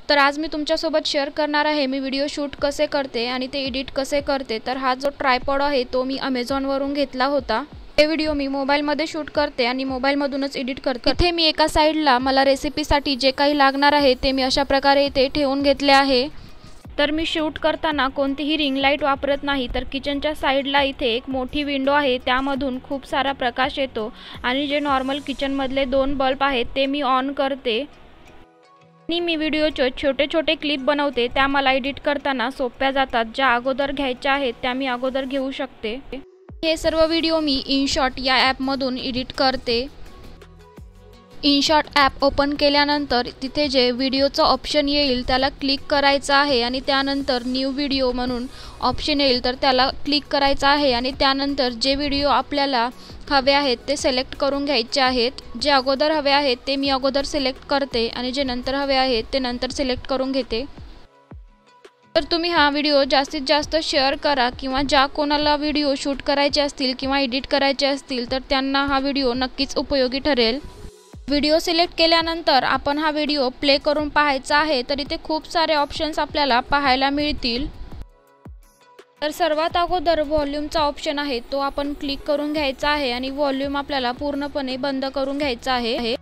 तर आज मी तुमच्यासोबत शेअर करणार आहे मी व्हिडिओ शूट कसे करते आणि ते एडिट कसे करते। तर हा जो ट्रायपॉड आहे तो मी Amazon वरून घेतला होता। हे व्हिडिओ मी मोबाईलमध्ये शूट करते आणि मोबाईलमधूनच एडिट करते। इथे मी एका साईडला मला रेसिपीसाठी जे काही लागणार आहे ते मी अशा प्रकारे इथे ठेवून घेतले आहे। तर मी शूट करताना कोणतीही रिंग लाईट वापरत नाही। तर किचनच्या साईडला इथे एक मोठी विंडो आहे, त्यामधून खूप सारा प्रकाश येतो आणि जे नॉर्मल किचनमधले 2 बल्ब आहेत ते मी ऑन करते आणि मी व्हिडिओचे छोटे छोटे क्लिप बनवते। त्या मला एडिट करताना सोप्या जातात। ज्या अगोदर घ्यायच्या आहेत त्या मी अगोदर घेऊ शकते। हे सर्व व्हिडिओ मी InShot या ॲपमधून एडिट करते। InShot ॲप ओपन केल्यानंतर तिथे जे व्हिडिओचं ऑप्शन येईल त्याला क्लिक करायचं आहे आणि त्यानंतर न्यू व्हिडिओ म्हणून ऑप्शन येईल तर त्याला क्लिक करायचं आहे आणि त्यानंतर जे व्हिडिओ आपल्याला हवे आहेत ते सिलेक्ट करून घ्यायचे आहेत। जे अगोदर हवे आहेत ते मी अगोदर सिलेक्ट करते आणि जे नंतर हवे आहेत ते नंतर सिलेक्ट करून घेते। तर तुम्ही हा व्हिडिओ जास्तीत जास्त शेअर करा किंवा ज्या कोणाला व्हिडिओ शूट करायचे असतील किंवा एडिट करायचे असतील तर त्यांना हा व्हिडिओ नक्कीच उपयोगी ठरेल। व्हिडिओ सिलेक्ट केल्यानंतर आपण हा व्हिडिओ प्ले करून पाहायचा आहे तर इथे खूप सारे ऑप्शन्स आपल्याला पाहायला मिळतील। तर सर्वात अगोदर व्हॉल्यूमचा ऑप्शन आहे तो आपण क्लिक करून घ्यायचा आहे आणि व्हॉल्यूम आपल्याला पूर्णपणे बंद करून घ्यायचा आहे।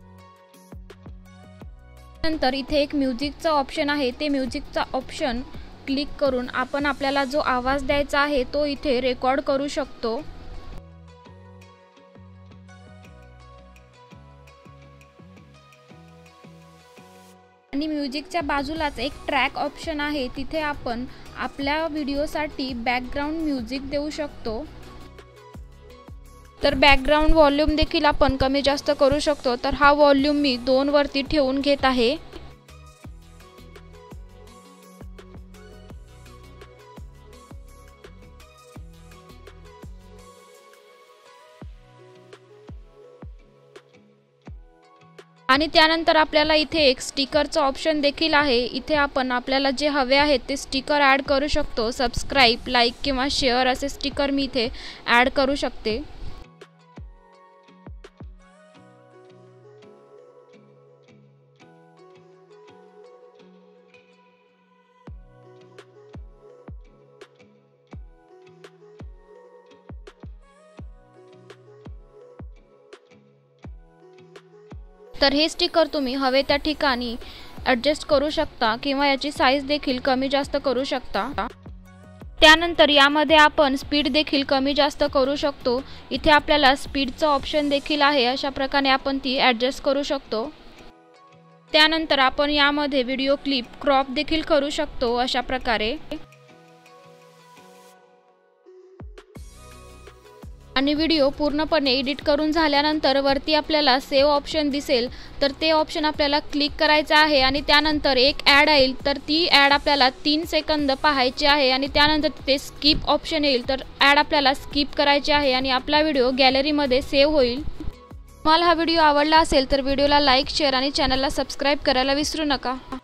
नंतर इथे एक म्युझिकचा ऑप्शन आहे, ते म्युझिकचा ऑप्शन क्लिक करून आपण आपल्याला जो आवाज द्यायचा आहे तो इथे रेकॉर्ड करू शकतो। आणि म्युझिकच्या बाजूलाच एक ट्रॅक ऑप्शन आहे, तिथे आपण आपल्या व्हिडिओसाठी बॅकग्राऊंड म्युझिक देऊ शकतो। तर बॅकग्राऊंड व्हॉल्यूम देखील आपण कमी जास्त करू शकतो। तर हा व्हॉल्यूम मी 2 वरती ठेवून घेत आहे। आणि त्यानंतर आपल्याला इथे एक स्टिकरचा ऑप्शन देखील आहे, इथे आपण आपल्याला जे हवे आहेत ते स्टिकर ॲड करू शकतो। सबस्क्राइब, लाईक किंवा शेअर असे स्टिकर मी इथे ॲड करू शकते। तर हे स्टिकर तुम्ही हवे त्या ठिकाणी ॲडजस्ट करू शकता किंवा याची साईज देखील कमी जास्त करू शकता। त्यानंतर यामध्ये आपण स्पीड देखील कमी जास्त करू शकतो। इथे आपल्याला स्पीडचं ऑप्शन देखील आहे, अशा प्रकारे आपण ती ॲडजस्ट करू शकतो। त्यानंतर आपण यामध्ये व्हिडिओ क्लिप क्रॉप देखील करू शकतो अशा प्रकारे। आणि व्हिडिओ पूर्णपणे एडिट करून झाल्यानंतर वरती आपल्याला सेव्ह ऑप्शन दिसेल तर ते ऑप्शन आपल्याला क्लिक करायचं आहे आणि त्यानंतर एक ॲड येईल तर ती ॲड आपल्याला 3 सेकंद पाहायची आहे आणि त्यानंतर तिथे स्किप ऑप्शन येईल तर ॲड आपल्याला स्किप करायची आहे आणि आपला व्हिडिओ गॅलरीमध्ये सेव्ह होईल। तुम्हाला हा व्हिडिओ आवडला असेल तर व्हिडिओला लाईक, शेअर आणि चॅनलला सबस्क्राइब करायला विसरू नका।